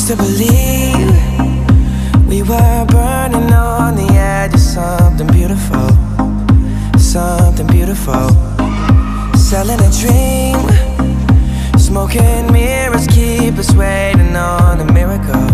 used to believe we were burning on the edge of something beautiful, something beautiful. Selling a dream, smoking mirrors keep us waiting on a miracle.